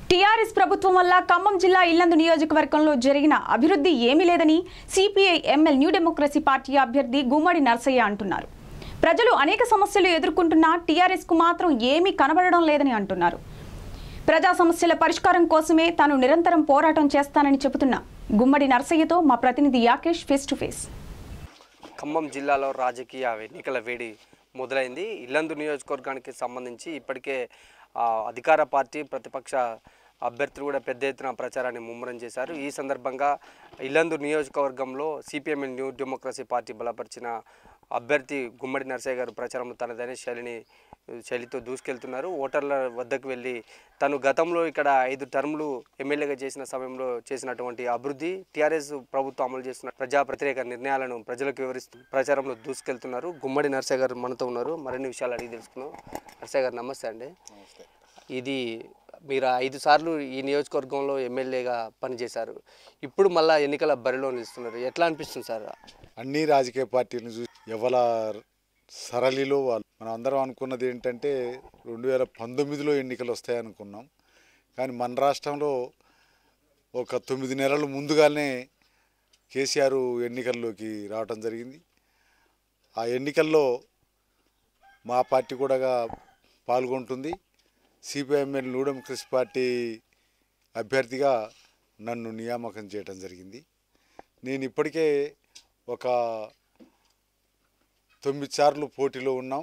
TRS ప్రభుత్వం వల్ల ఖమ్మం జిల్లా ఇల్లందు నియోజకవర్గంలో జరిగిన అభివృద్ధి ఏమీ లేదని CPI ML new democracy party అభ్యర్థి గుమ్మడి నర్సయ్య అంటున్నారు. ప్రజలు అనేక సమస్యలు ఎదుర్కొంటున్నా టీఆర్ఎస్ కు మాత్రం ఏమీ కనబడడం లేదని అంటున్నారు. ప్రజా సమస్యల పరిష్కారం కోసమే తాను నిరంతరం పోరాటం చేస్తానని చెబుతున్న గుమ్మడి నర్సయ్యతో మా ప్రతినిధి Yakesh face to face. Khammam జిల్లాలో రాజకీయ ఎన్నికల వేడి మొదలైంది. ఇల్లందు నియోజకవర్గానికి సంబంధించి ఇప్పటికే అధికార పార్టీ ప్రతిపక్ష అభ్యర్థులు కూడా పెద్ద ఎత్తున ప్రచారాన్ని ముమ్మరం చేశారు. ఈ సందర్భంగా ఇల్లందు నియోజకవర్గంలో సిపిఎం న్యూ డెమోక్రసీ పార్టీ బలపరిచిన అభ్యర్థి గుమ్మడి నర్సయ్య గారు ప్రచారంలో తనదైన శైలితో దూసుకెళ్తున్నారు. ఓటర్ల వద్దకు వెళ్ళి తను గతంలో ఇక్కడ 5 టర్ములు ఎమ్మెల్యేగా చేసిన సమయంలో చేసినటువంటి అభివృద్ధి, టీఆర్ఎస్ ప్రభుత్వం అమలు చేస్తున్న ప్రజా వ్యతిరేక నిర్ణయాలను ప్రజలకు వివరిస్తూ ప్రచారంలో దూసుకెళ్తున్నారు. గుమ్మడి నర్సయ్య గారు మనతో ఉన్నారు. మరిన్ని విషయాలు అడిగి తెలుసుకున్నాం. నర్సయ్య గారు నమస్తే అండి. ఇది మీరు 5 సార్లు ఈ నియోజకవర్గంలో ఎమ్మెల్యేగా పనిచేశారు. ఇప్పుడు మళ్ళీ ఎన్నికల బరిలో నిలుస్తున్నారు. ఎట్లా అనిపిస్తుంది సార్? అన్ని రాజకీయ పార్టీలను చూసి ఎవల సరళిలో వాళ్ళు మనం అందరం అనుకున్నది ఏంటంటే 2019లో ఎన్నికలు వస్తాయనుకున్నాం. కానీ మన రాష్ట్రంలో ఒక 9 నెలలు ముందుగానే కేసీఆర్ ఎన్నికల్లోకి రావడం జరిగింది. ఆ ఎన్నికల్లో మా పార్టీ కూడా పాల్గొంటుంది. సిపిఐఎంఎల్ న్యూ డెమోక్రసీ పార్టీ అభ్యర్థిగా నన్ను నియామకం చేయడం జరిగింది. నేను ఇప్పటికే ఒక 9 సార్లు పోటీలో ఉన్నాం.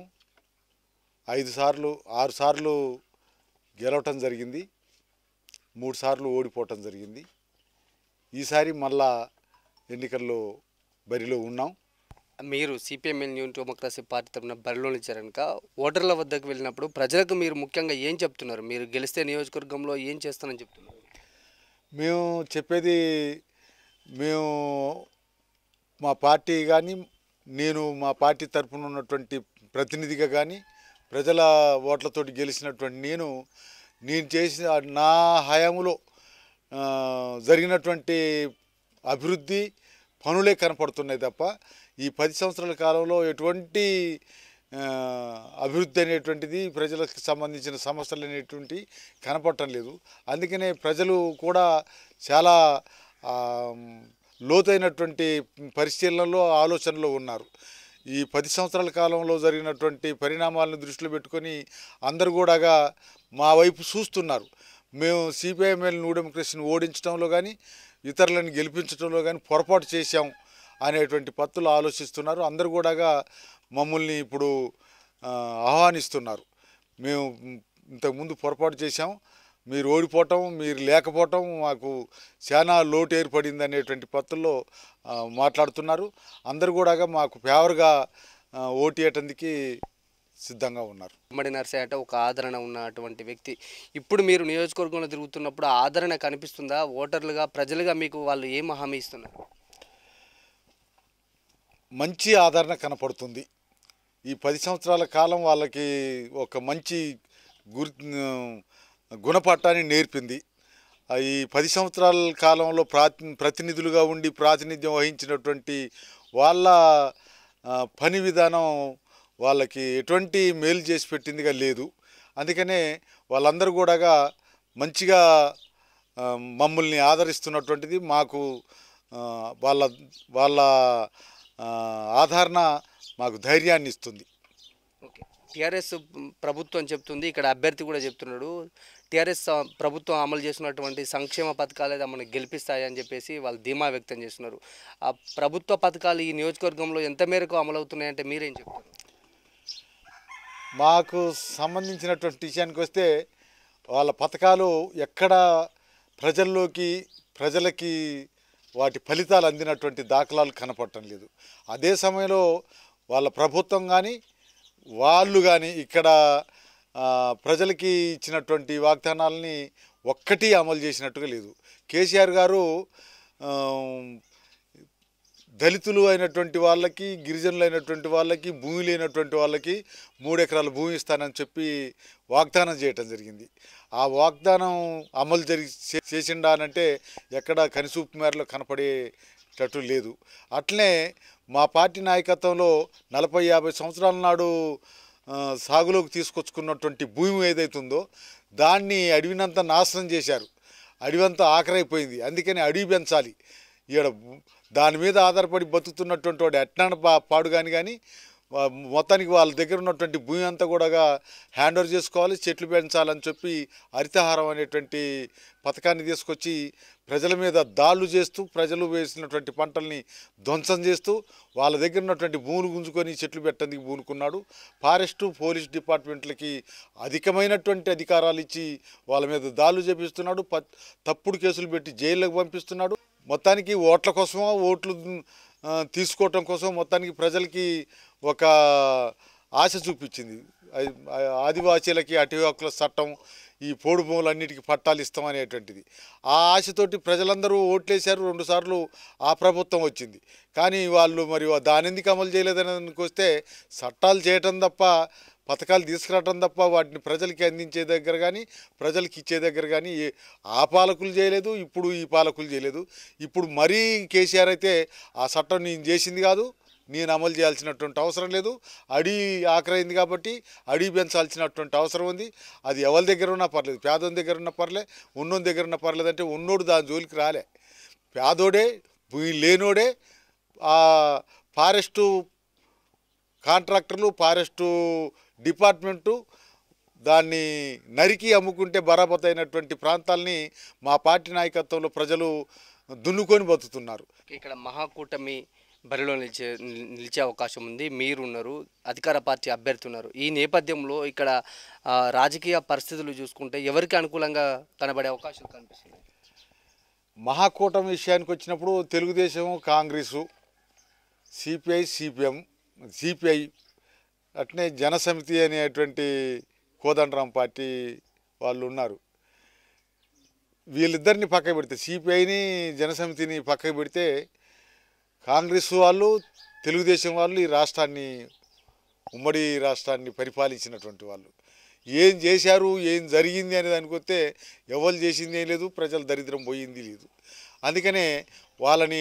6 సార్లు గెలవటం జరిగింది, 3 సార్లు ఓడిపోవటం జరిగింది. ఈసారి మళ్ళా ఎన్నికల్లో బరిలో ఉన్నాం. మీరు సిపిఎం న్యూ డెమోక్రసీ పార్టీ తరఫున బరిలో నిలిచారనుక ఓటర్ల వద్దకు వెళ్ళినప్పుడు ప్రజలకు మీరు ముఖ్యంగా ఏం చెప్తున్నారు? మీరు గెలిస్తే నియోజకవర్గంలో ఏం చేస్తానని చెప్తున్నారు? మేము చెప్పేది, మేము మా పార్టీ కానీ, నేను మా పార్టీ తరఫున ఉన్నటువంటి ప్రతినిధిగా కానీ, ప్రజల ఓట్లతోటి గెలిచినటువంటి నేను చేసిన నా హయాంలో జరిగినటువంటి అభివృద్ధి పనులే కనపడుతున్నాయి తప్ప ఈ 10 సంవత్సరాల కాలంలో ఎటువంటి అభివృద్ధి అనేటువంటిది, ప్రజలకు సంబంధించిన సమస్యలు అనేటువంటి కనపడటం లేదు. అందుకనే ప్రజలు కూడా చాలా లోతైనటువంటి పరిశీలనలో, ఆలోచనలో ఉన్నారు. ఈ 10 సంవత్సరాల కాలంలో జరిగినటువంటి పరిణామాలను దృష్టిలో పెట్టుకొని అందరు కూడా మా వైపు చూస్తున్నారు. మేము సిపిఐఎంఎల్ న్యూ డెమోక్రసీని ఓడించడంలో కానీ, ఇతరులను గెలిపించడంలో కానీ పొరపాటు చేశాం అనేటువంటి పత్తులు ఆలోచిస్తున్నారు. అందరు కూడా మమ్మల్ని ఇప్పుడు ఆహ్వానిస్తున్నారు. మేము ఇంతకుముందు పొరపాటు చేశాం, మీరు ఓడిపోవటం, మీరు లేకపోవటం మాకు చాలా లోటు ఏర్పడింది అనేటువంటి పత్తుల్లో మాట్లాడుతున్నారు. అందరు కూడా మాకు ఫేవర్గా ఓటు వేయటానికి సిద్ధంగా ఉన్నారు. గుమ్మడి నర్సయ్య అంటే ఒక ఆదరణ ఉన్నటువంటి వ్యక్తి. ఇప్పుడు మీరు నియోజకవర్గంలో తిరుగుతున్నప్పుడు ఆదరణ కనిపిస్తుందా? ఓటర్లుగా, ప్రజలుగా మీకు వాళ్ళు ఏం హామీ ఇస్తున్నారు? మంచి ఆదరణ కనపడుతుంది. ఈ 10 సంవత్సరాల కాలం వాళ్ళకి ఒక మంచి గుణపాఠాన్ని నేర్పింది. ఈ 10 సంవత్సరాల కాలంలో ప్రతినిధులుగా ఉండి ప్రాతినిధ్యం వహించినటువంటి వాళ్ళ పని విధానం వాళ్ళకి ఎటువంటి మేలు చేసి పెట్టిందిగా లేదు. అందుకనే వాళ్ళందరూ కూడా మంచిగా మమ్మల్ని ఆదరిస్తున్నటువంటిది మాకు వాళ్ళ ఆదరణ మాకు ధైర్యాన్ని ఇస్తుంది. ఓకే, టీఆర్ఎస్ ప్రభుత్వం చెప్తుంది, ఇక్కడ అభ్యర్థి కూడా చెప్తున్నాడు, టీఆర్ఎస్ ప్రభుత్వం అమలు చేస్తున్నటువంటి సంక్షేమ పథకాలు మనకు గెలిపిస్తాయని చెప్పేసి వాళ్ళు ధీమా వ్యక్తం చేస్తున్నారు. ఆ ప్రభుత్వ పథకాలు ఈ నియోజకవర్గంలో ఎంత మేరకు అమలవుతున్నాయంటే మీరేం చెప్తారు? మాకు సంబంధించినటువంటి విషయానికి వస్తే వాళ్ళ పథకాలు ఎక్కడ ప్రజలకి వాటి ఫలితాలు అందినటువంటి దాఖలాలు కనపడటం లేదు. అదే సమయంలో వాళ్ళ ప్రభుత్వం కానీ, వాళ్ళు కానీ ఇక్కడ ప్రజలకి ఇచ్చినటువంటి వాగ్దానాలని ఒక్కటి అమలు చేసినట్టుగా లేదు. కేసీఆర్ గారు దళితులు అయినటువంటి వాళ్ళకి, గిరిజనులు అయినటువంటి వాళ్ళకి, భూమి లేనటువంటి వాళ్ళకి 3 ఎకరాల భూమి ఇస్తానని చెప్పి వాగ్దానం చేయటం జరిగింది. ఆ వాగ్దానం అమలు చేసిండా అనంటే ఎక్కడ కనిసూపు మేరలో కనపడేటట్టు లేదు. అట్లనే మా పార్టీ నాయకత్వంలో 40-50 సంవత్సరాల నాడు సాగులోకి తీసుకొచ్చుకున్నటువంటి భూమి ఏదైతుందో దాన్ని అడవినంతా నాశనం చేశారు. అడవంతా ఆఖరైపోయింది. అందుకని అడవి పెంచాలి. ఇక్కడ దాని మీద ఆధారపడి బతుకుతున్నటువంటి వాడు ఎట్లా పాడు కానీ మొత్తానికి వాళ్ళ దగ్గర ఉన్నటువంటి భూమి అంతా కూడా హ్యాండ్ ఓవర్ చేసుకోవాలి, చెట్లు పెంచాలని చెప్పి హరితహారం అనేటువంటి పథకాన్ని తీసుకొచ్చి ప్రజల మీద దాడులు చేస్తూ ప్రజలు వేసినటువంటి పంటల్ని ధ్వంసం చేస్తూ వాళ్ళ దగ్గర ఉన్నటువంటి భూములు గుంజుకొని చెట్లు పెట్టడానికి పూనుకున్నాడు. ఫారెస్టు పోలీస్ డిపార్ట్మెంట్లకి అధికమైనటువంటి అధికారాలు ఇచ్చి వాళ్ళ మీద దాడులు చేపిస్తున్నాడు. తప్పుడు కేసులు పెట్టి జైల్లోకి పంపిస్తున్నాడు. మొత్తానికి ఓట్ల కోసమో ఓట్లు తీసుకోవటం కోసం మొత్తానికి ప్రజలకి ఒక ఆశ చూపించింది. ఆదివాసీలకి అటవీ హక్కుల చట్టం, ఈ పోడు భూములన్నిటికీ పట్టాలు ఇస్తామనేటువంటిది. ఆ ఆశతోటి ప్రజలందరూ ఓట్లేశారు. 2 సార్లు ఆ ప్రభుత్వం వచ్చింది. కానీ వాళ్ళు మరి దాని ఎందుకు అమలు చేయలేదని వస్తే చట్టాలు చేయటం తప్ప, పథకాలు తీసుకురావటం తప్ప వాటిని ప్రజలకి అందించే దగ్గర కానీ ప్రజలకి ఇచ్చే దగ్గర కానీ ఆ పాలకులు చేయలేదు. ఇప్పుడు ఈ పాలకులు చేయలేదు. ఇప్పుడు మరీ కేసీఆర్ అయితే ఆ చట్టం నేను చేసింది కాదు, నేను అమలు చేయాల్సినటువంటి అవసరం లేదు, అడవి ఆఖరైంది కాబట్టి అడవి పెంచాల్సినటువంటి అవసరం ఉంది. అది ఎవరి దగ్గర ఉన్నా పర్లేదు, పేదోని దగ్గర ఉన్నా పర్లే, ఉన్నోని దగ్గర ఉన్నా పర్లేదు అంటే ఉన్నోడు దాని జోలికి రాలే. పేదోడే, భూమి లేనోడే ఆ ఫారెస్టు కాంట్రాక్టర్లు, ఫారెస్టు డిపార్ట్మెంటు దాన్ని నరికి అమ్ముకుంటే బరాబత్ అయినటువంటి ప్రాంతాలని మా పార్టీ నాయకత్వంలో ప్రజలు దున్నుకొని బతుకుతున్నారు. ఇక్కడ మహాకూటమి బరిలో నిలిచే అవకాశం ఉంది. మీరున్నారు, అధికార పార్టీ అభ్యర్థి ఉన్నారు. ఈ నేపథ్యంలో ఇక్కడ రాజకీయ పరిస్థితులు చూసుకుంటే ఎవరికి అనుకూలంగా కనబడే అవకాశాలు కనిపిస్తున్నాయి? మహాకూటమి విషయానికి వచ్చినప్పుడు తెలుగుదేశం, కాంగ్రెసు, సిపిఐ, సిపిఐ అట్నే జనసమితి అనేటువంటి కోదండరాం పార్టీ వాళ్ళు ఉన్నారు. వీళ్ళిద్దరిని పక్కకు పెడితే, సిపిఐని జనసమితిని పక్కకు పెడితే, కాంగ్రెస్ వాళ్ళు, తెలుగుదేశం వాళ్ళు ఈ రాష్ట్రాన్ని, ఉమ్మడి రాష్ట్రాన్ని పరిపాలించినటువంటి వాళ్ళు ఏం చేశారు, ఏం జరిగింది అనే దానికి వస్తే ఎవరు చేసింది ఏం లేదు, ప్రజల దరిద్రం పోయింది లేదు. అందుకనే వాళ్ళని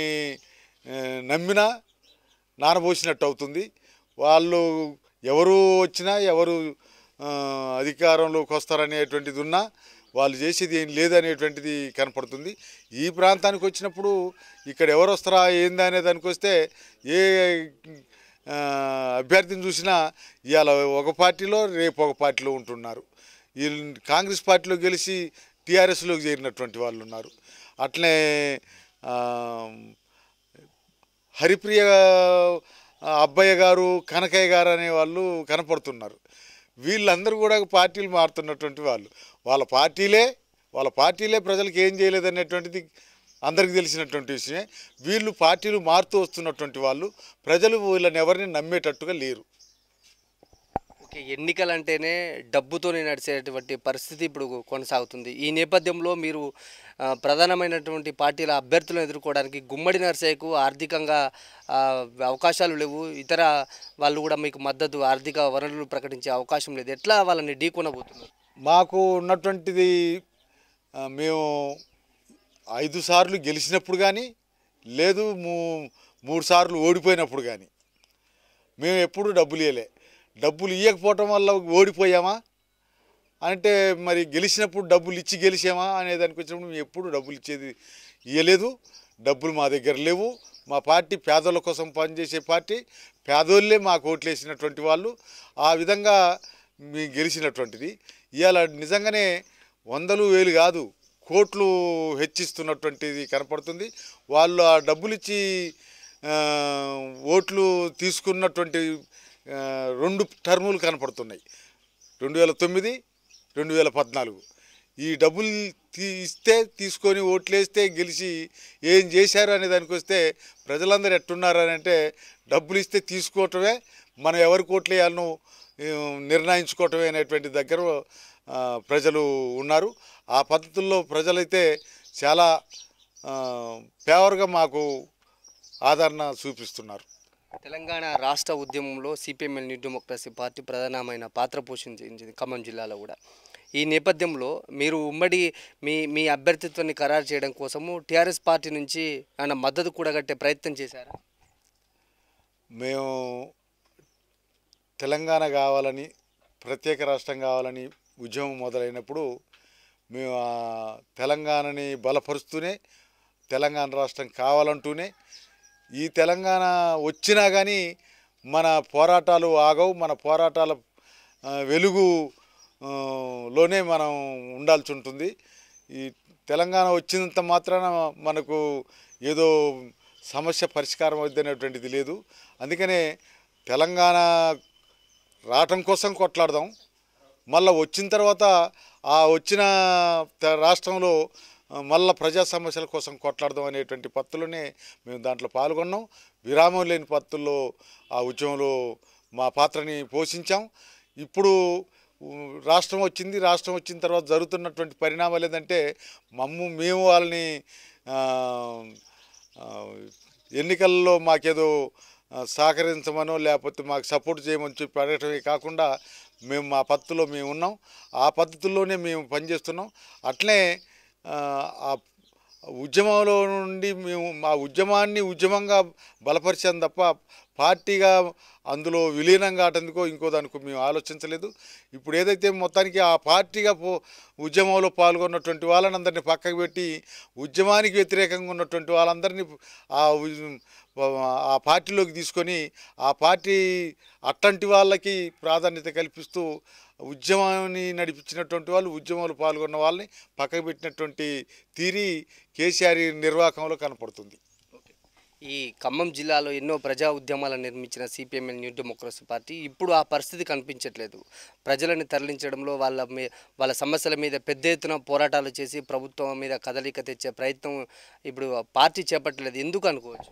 నమ్మినా నానబోసినట్టు అవుతుంది. వాళ్ళు ఎవరు వచ్చినా, ఎవరు అధికారంలోకి వస్తారనేటువంటిది ఉన్నా వాళ్ళు చేసేది ఏం లేదనేటువంటిది కనపడుతుంది. ఈ ప్రాంతానికి వచ్చినప్పుడు ఇక్కడ ఎవరు వస్తారా ఏందా అనే దానికి వస్తే ఏ అభ్యర్థిని చూసినా ఇవాళ ఒక పార్టీలో, రేపు ఒక పార్టీలో ఉంటున్నారు. వీళ్ళు కాంగ్రెస్ పార్టీలో గెలిచి టీఆర్ఎస్లోకి చేరినటువంటి వాళ్ళు ఉన్నారు. అట్లనే హరిప్రియ అబ్బయ్య గారు, కనకయ్య గారు అనే వాళ్ళు కనపడుతున్నారు. వీళ్ళందరూ కూడా పార్టీలు మారుతున్నటువంటి వాళ్ళు. వాళ్ళ పార్టీలే ప్రజలకు ఏం చేయలేదనేటువంటిది అందరికీ తెలిసినటువంటి విషయమే. వీళ్ళు పార్టీలు మారుతూ వస్తున్నటువంటి వాళ్ళు. ప్రజలు వీళ్ళని ఎవరిని నమ్మేటట్టుగా లేరు. ఓకే, ఎన్నికలంటేనే డబ్బుతోనే నడిచేటువంటి పరిస్థితి ఇప్పుడు కొనసాగుతుంది. ఈ నేపథ్యంలో మీరు ప్రధానమైనటువంటి పార్టీల అభ్యర్థులను ఎదుర్కోవడానికి గుమ్మడి నర్సయ్యకు ఆర్థికంగా అవకాశాలు లేవు, ఇతర వాళ్ళు కూడా మీకు మద్దతు ఆర్థిక వనరులు ప్రకటించే అవకాశం లేదు. ఎట్లా వాళ్ళని ఢీకొనబోతున్నారు? మాకు ఉన్నటువంటిది, మేము 5 సార్లు గెలిచినప్పుడు కానీ, లేదు 3 సార్లు ఓడిపోయినప్పుడు కానీ మేము ఎప్పుడు డబ్బులు ఇవ్వలే. డబ్బులు ఇవ్వకపోవటం వల్ల ఓడిపోయామా అంటే, మరి గెలిచినప్పుడు డబ్బులు ఇచ్చి గెలిచామా అనేదానికి వచ్చినప్పుడు మేము ఎప్పుడు డబ్బులు ఇచ్చేది ఇవ్వలేదు. డబ్బులు మా దగ్గర లేవు. మా పార్టీ పేదోళ్ళ కోసం పనిచేసే పార్టీ. పేదోళ్ళే మాకు ఓట్లు వేసినటువంటి వాళ్ళు. ఆ విధంగా మేము గెలిచినటువంటిది. ఇవాళ నిజంగానే 100,000 కాదు, కోట్లు హెచ్చిస్తున్నటువంటిది కనపడుతుంది. వాళ్ళు ఆ డబ్బులు ఇచ్చి ఓట్లు తీసుకున్నటువంటి 2 టర్ములు కనపడుతున్నాయి, 2009, 2014. ఈ డబ్బులు తీసుకొని ఓట్లేస్తే గెలిచి ఏం చేశారు అనే దానికి వస్తే ప్రజలందరూ ఎట్టున్నారు అని అంటే, డబ్బులు ఇస్తే తీసుకోవటమే, మనం ఎవరికి ఓట్లు వేయాలను నిర్ణయించుకోవటమే అనేటువంటి దగ్గర ప్రజలు ఉన్నారు. ఆ పద్ధతుల్లో ప్రజలైతే చాలా ఫేవర్గా మాకు ఆదరణ చూపిస్తున్నారు. తెలంగాణ రాష్ట్ర ఉద్యమంలో సిపిఎంఎల్ న్యూ డెమోక్రసీ పార్టీ ప్రధానమైన పాత్ర పోషించింది ఖమ్మం జిల్లాలో కూడా. ఈ నేపథ్యంలో మీరు ఉమ్మడి మీ అభ్యర్థిత్వాన్ని ఖరారు చేయడం కోసము టీఆర్ఎస్ పార్టీ నుంచి ఆయన మద్దతు కూడగట్టే ప్రయత్నం చేశారా? మేము తెలంగాణ కావాలని, ప్రత్యేక రాష్ట్రం కావాలని ఉద్యమం మొదలైనప్పుడు మేము తెలంగాణని బలపరుస్తూనే తెలంగాణ రాష్ట్రం కావాలంటూనే ఈ తెలంగాణ వచ్చినా కానీ మన పోరాటాలు ఆగవు, మన పోరాటాల వెలుగు లోనే మనం ఉండాల్సి ఉంటుంది. ఈ తెలంగాణ వచ్చినంత మాత్రాన మనకు ఏదో సమస్య పరిష్కారం అవుద్దనేటువంటిది లేదు. అందుకనే తెలంగాణ రావటం కోసం కొట్లాడదాం, మళ్ళీ వచ్చిన తర్వాత ఆ వచ్చిన రాష్ట్రంలో మళ్ళీ ప్రజా సమస్యల కోసం కొట్లాడదాం అనేటువంటి పత్తులోనే మేము దాంట్లో పాల్గొన్నాం. విరామం లేని పత్తుల్లో ఆ ఉద్యమంలో మా పాత్రని పోషించాం. ఇప్పుడు రాష్ట్రం వచ్చింది, రాష్ట్రం వచ్చిన తర్వాత జరుగుతున్నటువంటి పరిణామాలు ఏంటంటే మేము వాళ్ళని ఎన్నికల్లో మాకేదో సహకరించమనో లేకపోతే మాకు సపోర్ట్ చేయమని చెప్పి అడగటమే కాకుండా మేము మా పద్ధతిలో మేము ఉన్నాం, ఆ పద్ధతుల్లోనే మేము పనిచేస్తున్నాం. అట్లే ఆ ఉద్యమంలో నుండి మేము మా ఉద్యమాన్ని ఉద్యమంగా బలపరిచాం తప్ప పార్టీగా అందులో విలీనం కావటందుకో ఇంకో దానికో మేము ఆలోచించలేదు. ఇప్పుడు ఏదైతే మొత్తానికి ఆ పార్టీగా ఉద్యమంలో పాల్గొన్నటువంటి వాళ్ళని అందరినీ పక్కకు పెట్టి ఉద్యమానికి వ్యతిరేకంగా ఉన్నటువంటి వాళ్ళందరినీ ఆ పార్టీలోకి తీసుకొని ఆ పార్టీ అట్లాంటి వాళ్ళకి ప్రాధాన్యత కల్పిస్తూ ఉద్యమాన్ని నడిపించినటువంటి వాళ్ళు, ఉద్యమంలో పాల్గొన్న వాళ్ళని పక్కకు పెట్టినటువంటి తీరి కేసీఆర్ నిర్వాహకంలో కనపడుతుంది. ఈ ఖమ్మం జిల్లాలో ఎన్నో ప్రజా ఉద్యమాలను నిర్మించిన సిపిఎంఎల్ న్యూ డెమోక్రసీ పార్టీ ఇప్పుడు ఆ పరిస్థితి కనిపించట్లేదు. ప్రజలను తరలించడంలో వాళ్ళ సమస్యల మీద పెద్ద ఎత్తున పోరాటాలు చేసి ప్రభుత్వం మీద కదలిక తెచ్చే ప్రయత్నం ఇప్పుడు పార్టీ చేపట్టలేదు. ఎందుకు అనుకోవచ్చు?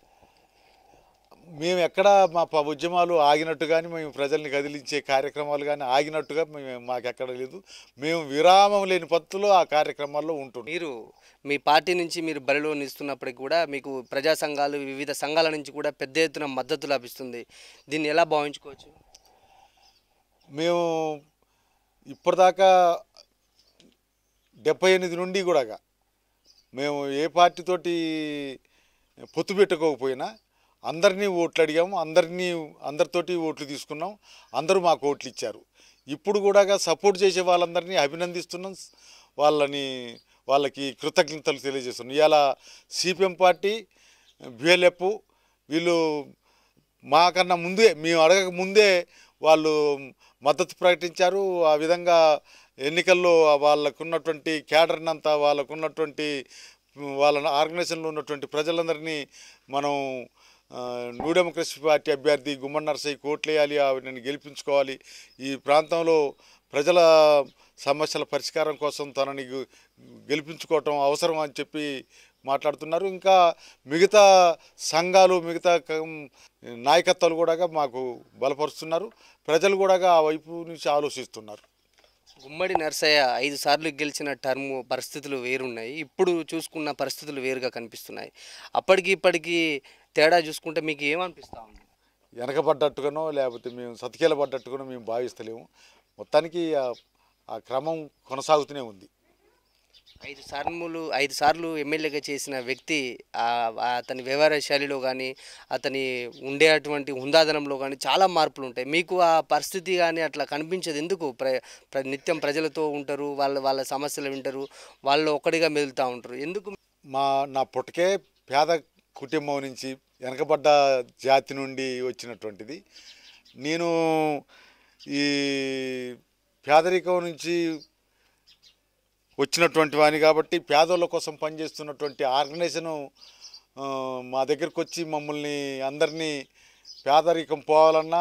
మేము ఎక్కడ మా ఉద్యమాలు ఆగినట్టు కానీ మేము ప్రజల్ని కదిలించే కార్యక్రమాలు కానీ ఆగినట్టుగా మాకెక్కడ లేదు. మేము విరామం లేని పద్ధతిలో ఆ కార్యక్రమాల్లో ఉంటున్నాం. మీరు మీ పార్టీ నుంచి మీరు బరిలో నిలుస్తున్నప్పటికీ కూడా మీకు ప్రజా సంఘాలు, వివిధ సంఘాల నుంచి కూడా పెద్ద ఎత్తున మద్దతు లభిస్తుంది. దీన్ని ఎలా భావించుకోవచ్చు? మేము ఇప్పటిదాకా 78 నుండి కూడా మేము ఏ పార్టీతోటి పొత్తు పెట్టుకోకపోయినా అందరినీ ఓట్లు అడిగాము, అందరితోటి ఓట్లు తీసుకున్నాం, అందరూ మాకు ఓట్లు ఇచ్చారు. ఇప్పుడు కూడా సపోర్ట్ చేసే వాళ్ళందరినీ అభినందిస్తున్నాం, వాళ్ళకి కృతజ్ఞతలు తెలియజేస్తున్నాం. ఇవాళ సిపిఎం పార్టీ, బిఎల్ఎఫ్ వీళ్ళు మాకన్నా ముందే, మేము అడగక ముందే వాళ్ళు మద్దతు ప్రకటించారు. ఆ విధంగా ఎన్నికల్లో వాళ్ళకున్నటువంటి క్యాడర్నంతా, వాళ్ళకున్నటువంటి వాళ్ళ ఆర్గనైజేషన్లో ఉన్నటువంటి ప్రజలందరినీ మనం న్యూ డెమోక్రసీ పార్టీ అభ్యర్థి గుమ్మడి నరసయ్య కోట్లేయాలి, ఆవిడని గెలిపించుకోవాలి, ఈ ప్రాంతంలో ప్రజల సమస్యల పరిష్కారం కోసం తనని గెలిపించుకోవటం అవసరం అని చెప్పి మాట్లాడుతున్నారు. ఇంకా మిగతా సంఘాలు, మిగతా నాయకత్వాలు కూడా మాకు బలపరుస్తున్నారు. ప్రజలు కూడా ఆ వైపు నుంచి ఆలోచిస్తున్నారు. గుమ్మడి నరసయ్య 5 సార్లు గెలిచిన టర్మ్ పరిస్థితులు వేరున్నాయి, ఇప్పుడు చూసుకున్న పరిస్థితులు వేరుగా కనిపిస్తున్నాయి. అప్పటికి ఇప్పటికీ తేడా చూసుకుంటే మీకు ఏమనిపిస్తూ ఉంది? వెనకబడ్డట్టుగానో లేకపోతే మేము సతికేలబడ్డట్టుగానో మేము భావిస్తలేము. మొత్తానికి ఆ క్రమం కొనసాగుతూనే ఉంది. 5 సార్లు ఎమ్మెల్యేగా చేసిన వ్యక్తి అతని వ్యవహార శైలిలో కానీ, అతని ఉండేటువంటి హుందాదనంలో కానీ చాలా మార్పులు ఉంటాయి. మీకు ఆ పరిస్థితి కానీ అట్లా కనిపించదు ఎందుకు? నిత్యం ప్రజలతో ఉంటారు, వాళ్ళ సమస్యలు వింటారు, వాళ్ళు ఒక్కడిగా మెదులుతూ ఉంటారు ఎందుకు? నా పుట్టకే పేద కుటుంబం నుంచి, వెనకబడ్డ జాతి నుండి వచ్చినటువంటిది. నేను ఈ పేదరికం నుంచి వచ్చినటువంటి వాని కాబట్టి పేదోళ్ళ కోసం పనిచేస్తున్నటువంటి ఆర్గనైజేషను మా దగ్గరకు వచ్చి మమ్మల్ని అందరినీ పేదరికం పోవాలన్నా,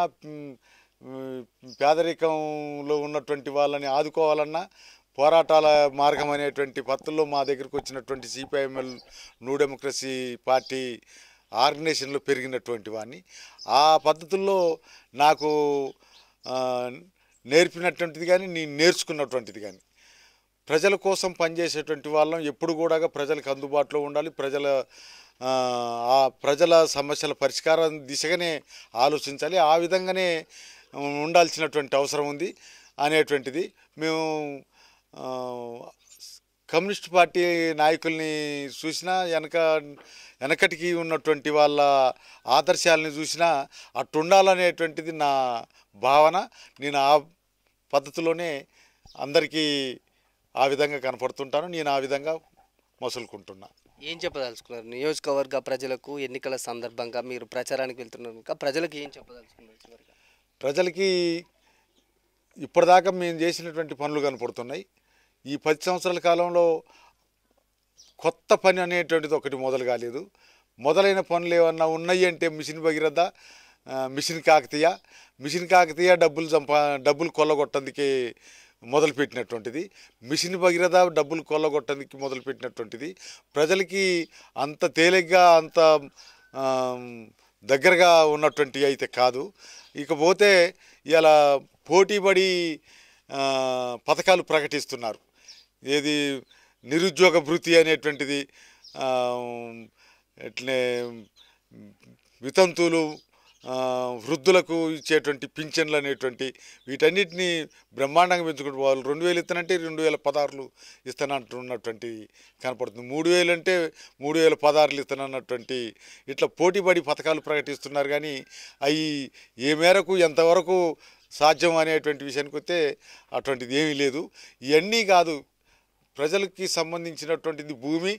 పేదరికంలో ఉన్నటువంటి వాళ్ళని ఆదుకోవాలన్నా పోరాటాల మార్గం అనేటువంటి పత్తుల్లో మా దగ్గరకు వచ్చినటువంటి సిపిఐఎంఎల్ న్యూ డెమోక్రసీ పార్టీ ఆర్గనైజేషన్లో పెరిగినటువంటి వాడిని. ఆ పద్ధతుల్లో నాకు నేర్పినటువంటిది కానీ, నేను నేర్చుకున్నటువంటిది కానీ, ప్రజల కోసం పనిచేసేటువంటి వాళ్ళం ఎప్పుడు కూడా ప్రజలకు అందుబాటులో ఉండాలి, ప్రజల సమస్యల పరిష్కారం దిశగానే ఆలోచించాలి, ఆ విధంగానే ఉండాల్సినటువంటి అవసరం ఉంది అనేటువంటిది. మేము కమ్యూనిస్ట్ పార్టీ నాయకుల్ని చూసినా, వెనకటికి ఉన్నటువంటి వాళ్ళ ఆదర్శాలని చూసినా అట్టుండాలనేటువంటిది నా భావన. నేను ఆ పద్ధతిలోనే అందరికీ ఆ విధంగా కనపడుతుంటాను. నేను ఆ విధంగా మసులుకుంటున్నా. ఏం చెప్పదలుచుకున్నారు నియోజకవర్గ ప్రజలకు ఎన్నికల సందర్భంగా మీరు ప్రచారానికి వెళ్తున్నారు ఇంకా ప్రజలకు ఏం చెప్పదలుచుకున్నారు చివరిగా? ప్రజలకి ఇప్పటిదాకా మేము చేసినటువంటి పనులు కనపడుతున్నాయి. ఈ 10 సంవత్సరాల కాలంలో కొత్త పని అనేటువంటిది ఒకటి మొదలు కాలేదు. మొదలైన పనులు ఏమన్నా ఉన్నాయి అంటే మిషన్ భగీరథ, మిషన్ కాకతీయ డబ్బులు కొల్లగొట్టడానికి మొదలుపెట్టినటువంటిది. మిషన్ భగీరథ డబ్బులు కొల్లగొట్టడానికి మొదలుపెట్టినటువంటిది ప్రజలకి అంత తేలిగ్గా అంత దగ్గరగా ఉన్నటువంటి అయితే కాదు. ఇకపోతే ఇలా పోటీపడి పథకాలు ప్రకటిస్తున్నారు. ఏది నిరుద్యోగ భృతి అనేటువంటిది, ఇట్లనే వితంతువులు, వృద్ధులకు ఇచ్చేటువంటి పింఛన్లు అనేటువంటి వీటన్నిటిని బ్రహ్మాండంగా పెంచుకుంటూ వాళ్ళు 2000 ఇస్తానంటే 2016 ఇస్తానంటున్నటువంటి కనపడుతుంది. 3000 అంటే 3016 ఇస్తానన్నటువంటి ఇట్లా పోటీపడి పథకాలు ప్రకటిస్తున్నారు. కానీ అవి ఏ మేరకు ఎంతవరకు సాధ్యం అనేటువంటి విషయానికి వస్తే అటువంటిది ఏమీ లేదు. ఇవన్నీ కాదు, ప్రజలకి సంబంధించినటువంటిది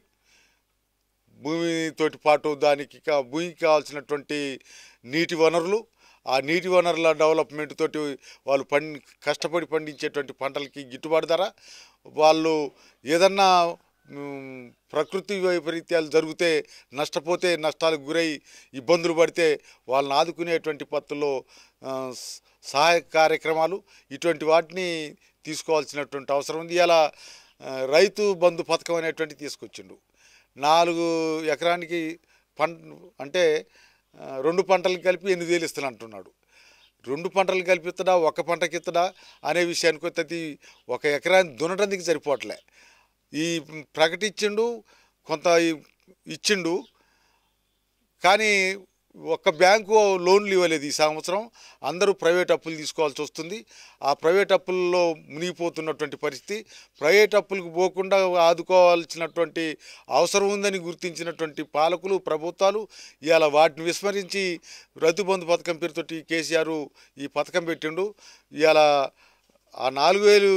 భూమితోటి పాటు భూమికి కావాల్సినటువంటి నీటి వనరులు, ఆ నీటి వనరుల డెవలప్మెంట్ తోటి వాళ్ళు కష్టపడి పండించేటువంటి పంటలకి గిట్టుబాటు ధర, వాళ్ళు ఏదన్నా ప్రకృతి వైపరీత్యాలు జరిగితే నష్టపోతే నష్టాలకు గురై ఇబ్బందులు పడితే వాళ్ళని ఆదుకునేటువంటి పద్ధతుల్లో సహాయ కార్యక్రమాలు ఇటువంటి వాటిని తీసుకోవాల్సినటువంటి అవసరం ఉంది. ఇలా రైతు బంధు పథకం అనేటువంటి తీసుకొచ్చిండు. 4 ఎకరానికి అంటే 2 పంటలకు కలిపి 8,000 ఇస్తాను అంటున్నాడు. 2 పంటలు కలిపి ఇత్తడా, ఒక పంటకి ఇత్తడా అనే విషయానికి వస్తే 1 ఎకరాన్ని దున్నటానికి సరిపోవట్లే. ఈ ప్రకటించిండు, కొంత ఇచ్చిండు, కానీ ఒక్క బ్యాంకు లోన్లు ఇవ్వలేదు. ఈ సంవత్సరం అందరూ ప్రైవేట్ అప్పులు తీసుకోవాల్సి వస్తుంది. ఆ ప్రైవేట్ అప్పుల్లో మునిగిపోతున్నటువంటి పరిస్థితి. ప్రైవేట్ అప్పులకు పోకుండా ఆదుకోవాల్సినటువంటి అవసరం ఉందని గుర్తించినటువంటి పాలకులు, ప్రభుత్వాలు ఇవాళ వాటిని విస్మరించి రైతు బంధు పథకం పేరుతోటి కేసీఆర్ ఈ పథకం పెట్టిండు. ఇవాళ ఆ 4,000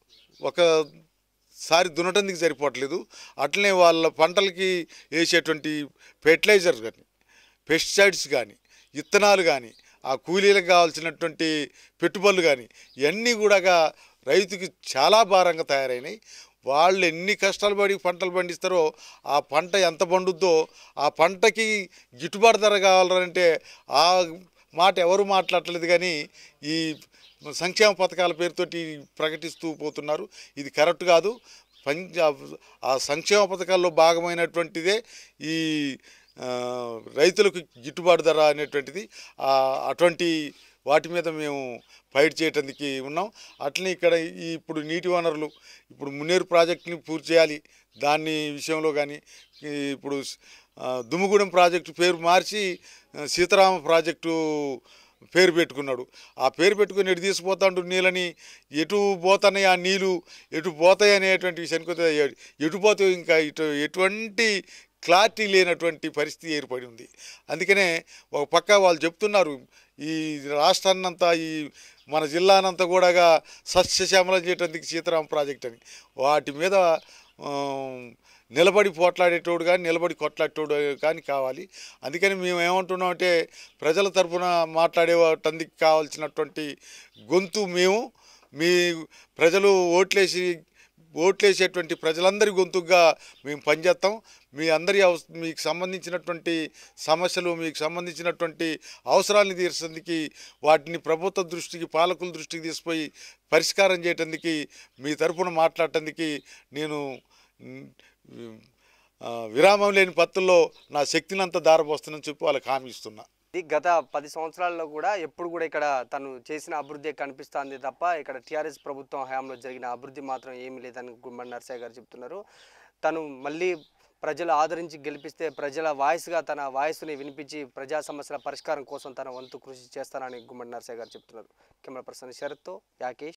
ఒకసారి దున్నటానికి సరిపోవట్లేదు. అట్లనే వాళ్ళ పంటలకి వేసేటువంటి ఫెర్టిలైజర్ కానీ, పెస్టిసైడ్స్ కానీ, విత్తనాలు కానీ, ఆ కూలీలకు కావాల్సినటువంటి పెట్టుబడులు కానీ ఇవన్నీ కూడా రైతుకి చాలా భారంగా తయారైనాయి. వాళ్ళు ఎన్ని కష్టాలు పడి పంటలు పండిస్తారో ఆ పంట ఎంత పండుద్దో ఆ పంటకి గిట్టుబాటు ధర కావాలంటే ఆ మాట ఎవరు మాట్లాడట్లేదు. కానీ ఈ సంక్షేమ పథకాల పేరుతోటి ప్రకటిస్తూ పోతున్నారు. ఇది కరెక్ట్ కాదు. ఆ సంక్షేమ పథకాల్లో భాగమైనటువంటిదే ఈ రైతులకు గిట్టుబాటు ధర అనేటువంటిది. అటువంటి వాటి మీద మేము ఫైట్ చేయడానికి ఉన్నాం. అట్లనే ఇక్కడ ఇప్పుడు నీటి వనరులు, ఇప్పుడు మున్నేరు ప్రాజెక్టుని పూర్తి చేయాలి. దాని విషయంలో కానీ ఇప్పుడు దుమ్ముగూడెం ప్రాజెక్టు పేరు మార్చి సీతారామ ప్రాజెక్టు పేరు పెట్టుకున్నాడు. ఆ పేరు పెట్టుకుని ఎటు తీసుకుపోతాడు నీళ్ళని, ఎటు పోతున్నాయి ఆ నీళ్ళు, ఎటు పోతాయి అనేటువంటి విషయానికి ఎటు పోతే ఇంకా ఎటువంటి క్లారిటీ లేనటువంటి పరిస్థితి ఏర్పడి ఉంది. అందుకనే ఒక పక్క వాళ్ళు చెప్తున్నారు ఈ రాష్ట్రాన్నంతా, ఈ మన జిల్లానంతా కూడా సస్యశ్యామలం చేయడానికి సీతారామ ప్రాజెక్ట్ అని. వాటి మీద నిలబడి పోట్లాడేటోడు కానీ, నిలబడి కొట్లాడేటోడు కానీ కావాలి. అందుకని మేము ఏమంటున్నామంటే ప్రజల తరఫున మాట్లాడేటందుకు కావాల్సినటువంటి గొంతు మేము, మీ ప్రజలు ఓట్లేసేటువంటి ప్రజలందరి గొంతుగా మేము పనిచేస్తాం. మీకు సంబంధించినటువంటి సమస్యలు, మీకు సంబంధించినటువంటి అవసరాలను తీర్చేందుకు వాటిని ప్రభుత్వ దృష్టికి, పాలకుల దృష్టికి తీసుకుపోయి పరిష్కారం చేయటానికి, మీ తరఫున మాట్లాడటానికి నేను విరామం లేని పత్తుల్లో నా శక్తిని అంతా దారపోస్తానని చెప్పి వాళ్ళకి హామీ ఇస్తున్నా. గత 10 సంవత్సరాల్లో కూడా ఎప్పుడు కూడా ఇక్కడ తను చేసిన అభివృద్ధి కనిపిస్తుంది తప్ప ఇక్కడ టీఆర్ఎస్ ప్రభుత్వం హయాంలో జరిగిన అభివృద్ధి మాత్రం ఏమీ లేదని గుమ్మడి నరసయ్య గారు చెప్తున్నారు. తను మళ్ళీ ప్రజలు ఆదరించి గెలిపిస్తే ప్రజల వాయిస్గా తన వాయిస్ని వినిపించి ప్రజా సమస్యల పరిష్కారం కోసం తన వంతు కృషి చేస్తానని గుమ్మడి నరసయ్య గారు చెప్తున్నారు. కెమెరా పర్సన్ శరత్తో యాకేష్.